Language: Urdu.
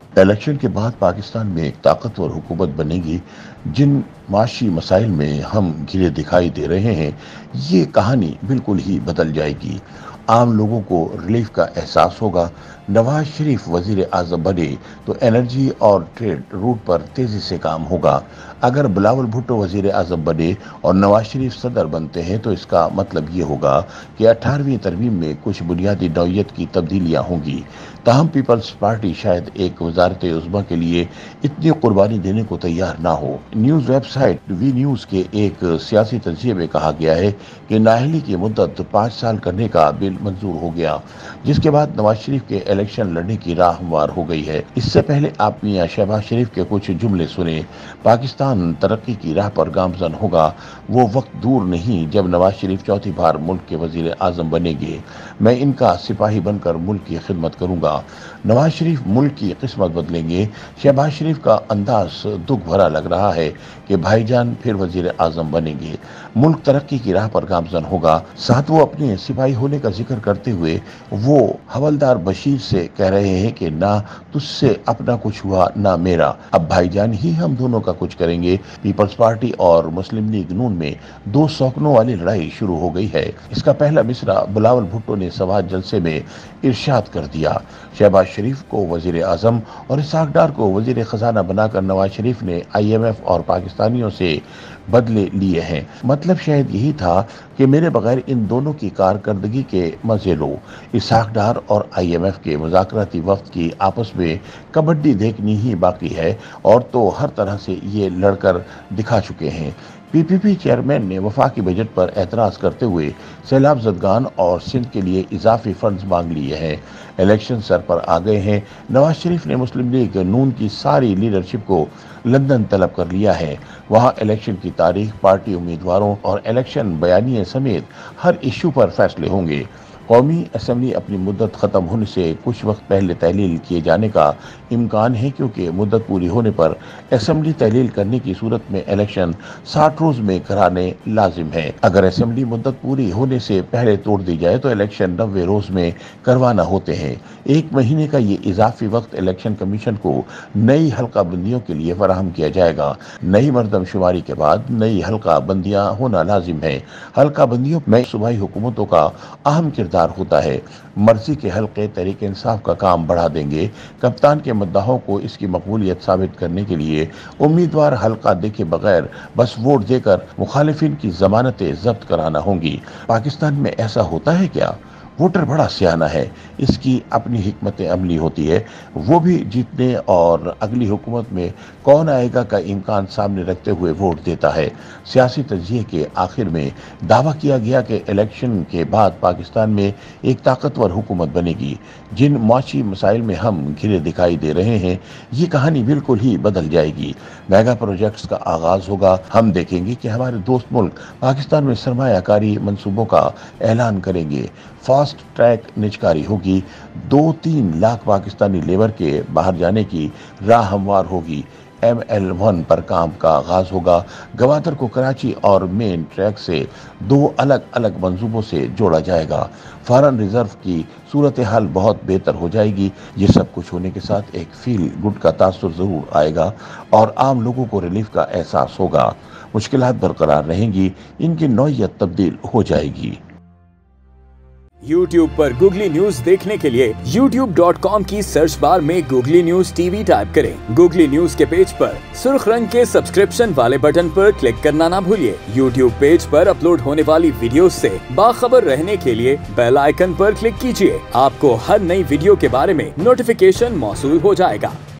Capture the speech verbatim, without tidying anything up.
الیکشن کے بعد پاکستان میں ایک طاقتور حکومت بنے گی جن معاشی مسائل میں ہم گھرے دکھائی دے رہے ہیں، یہ کہانی بالکل ہی بدل جائے گی۔ عام لوگوں کو ریلیف کا احساس ہوگا۔ نواز شریف وزیر اعظم بنے تو انرجی اور ٹریڈ روٹ پر تیزی سے کام ہوگا۔ اگر بلاول بھٹو وزیر اعظم بنے اور نواز شریف صدر بنتے ہیں تو اس کا مطلب یہ ہوگا کہ اٹھارہویں ترمیم میں کچھ بنیادی نوعیت کی تبدیلیاں ہوں گی۔ تاہم پیپلز پارٹی شاید ایک وزارت عظمیٰ کے لیے اتنی قربانی دینے کو تیار نہ ہو۔ News web site we news کے ایک سیاسی تجزیے میں کہا گیا ہے کہ نااہلی کی مدت پانچ سال کرنے کا بل منظور ہو گیا، جس کے بعد نواز شریف کے الیکشن لڑنے کی راہ ہموار ہو گئی ہے۔ اس سے پہلے آپ میاں شہباز شریف کے کچھ جملے سنیں۔ پاکستان ترقی کی راہ پر گامزن ہوگا۔ وہ وقت دور نہیں جب نواز شریف چوتھی بار ملک کے وزیر اعظم بنیں گے۔ میں ان کا سپاہی بن کر ملک کی خدمت کروں گا۔ نواز شریف ملک کی قسمت بدلیں گے۔ شہباز شریف کا انداز دکھ بھرا لگ رہا ہے کہ بھائی جان پھر وزیر اعظم بنیں گے۔ ملک ترقی کی راہ پر گامزن ہوگا۔ ساتھ وہ اپنے سپاہی ہونے کا ذکر کرتے ہوئے وہ حوالدار بشیر سے کہہ رہے ہیں کہ نہ تجھ سے اپنا کچھ ہوا نہ میرا، اب بھائی جان ہی ہم دونوں کا کچھ کریں گے۔ پیپلز پارٹی اور مسلم لیگ نون میں دو سوکنوں والی لڑائی شروع ہو گئی ہے۔ اس کا پہلا مصرع بلاول بھٹو نے سوات جلسے میں ارشاد کر دیا۔ شہباز شریف کو وزیر اعظم اور اسحاق ڈار کو وزیر خزانہ بنا کر نواز شریف نے آئی ایم ایف اور پاکستانیوں سے بدلے لیے ہیں۔ مطلب شاید یہی تھا کہ میرے بغیر ان دونوں کی کارکردگی کے مزے لو۔ اسحاق ڈار اور آئی ایم ایف کے مذاکراتی وفد کی آپس میں کبڈی دیکھنی ہی باقی ہے، اور تو ہر طرح سے یہ لڑ کر دکھا چکے ہیں۔ پی پی پی چیئرمین نے وفاقی بجٹ پر اعتراض کرتے ہوئے سیلاب زدگان اور سندھ کے لیے اضافی فنڈز مانگ لیے ہیں۔ الیکشن سر پر آ گئے ہیں۔ نواز شریف نے مسلم لیگ نون کی ساری لیڈرشپ کو لندن طلب کر لیا ہے۔ وہاں الیکشن کی تاریخ، پارٹی امیدواروں اور الیکشن بیانیے سمیت ہر ایشو پر فیصلے ہوں گے۔ قومی اسمبلی اپنی مدت ختم ہونے سے کچھ وقت پہلے تحلیل کیے جانے کا امکان ہے، کیونکہ مدت پوری ہونے پر اسمبلی تحلیل کرنے کی صورت میں الیکشن ساٹھ روز میں کرانے لازم ہے۔ اگر اسمبلی مدت پوری ہونے سے پہلے توڑ دی جائے تو الیکشن نوے روز میں کروانا ہوتے ہیں۔ ایک مہینے کا یہ اضافی وقت الیکشن کمیشن کو نئی حلقہ بندیوں کے لیے فراہم کیا جائے گا۔ نئی مردم شماری کے بعد نئی حلقہ بندیاں ہونا لازم ہے۔ حلقہ بندیوں میں صوبائی حکومتوں کا اہم کردار ہوتا ہے۔ مرضی کے حلقے تحریک انصاف کا کام بڑھا دیں گے۔ کپتان کے مداحوں کو اس کی مقبولیت ثابت کرنے کے لیے امیدوار حلقہ دیکھے بغیر بس ووٹ دے کر مخالفین کی ضمانتیں ضبط کرانا ہوں گی۔ پاکستان میں ایسا ہوتا ہے کیا؟ ووٹر بڑا سیانہ ہے، اس کی اپنی حکمت عملی ہوتی ہے۔ وہ بھی جیتنے اور اگلی حکومت میں کون آئے گا کا امکان سامنے رکھتے ہوئے ووٹ دیتا ہے۔ سیاسی تجزیے کے آخر میں دعویٰ کیا گیا کہ الیکشن کے بعد پاکستان میں ایک طاقتور حکومت بنے گی۔ جن معاشی مسائل میں ہم گھرے دکھائی دے رہے ہیں، یہ کہانی بالکل ہی بدل جائے گی۔ میگا پروجیکٹس کا آغاز ہوگا۔ ہم دیکھیں گے کہ ہمارے دوست ملک پاکستان میں سرمایہ کاری منصوبوں کا اعلان کریں گے۔ فاسٹ ٹریک نجکاری ہوگی۔ دو تین لاکھ پاکستانی لیبر کے باہر جانے کی راہ ہموار ہوگی۔ ایم ایل ون پر کام کا آغاز ہوگا۔ گوادر کو کراچی اور مین ٹریک سے دو الگ الگ منصوبوں سے جوڑا جائے گا۔ فارن ریزرو کی صورتحال بہت بہتر ہو جائے گی۔ یہ سب کچھ ہونے کے ساتھ ایک فیل گڈ کا تاثر ضرور آئے گا اور عام لوگوں کو ریلیف کا احساس ہوگا۔ مشکلات برقرار رہیں گی، ان کی نوعیت تبدیل ہو جائے گی۔ یوٹیوب پر گوگلی نیوز دیکھنے کے لیے یوٹیوب ڈاٹ کام کی سرچ بار میں googly news T V type کریں۔ گوگلی نیوز کے پیج پر سرخ رنگ کے سبسکرپشن والے بٹن پر کلک کرنا نہ بھولیے۔ یوٹیوب پیج پر اپلوڈ ہونے والی ویڈیوز سے باخبر رہنے کے لیے بیل آئیکن پر کلک کیجیے۔ آپ کو ہر نئی ویڈیو کے بارے میں نوٹیفیکیشن موصول ہو جائے گا۔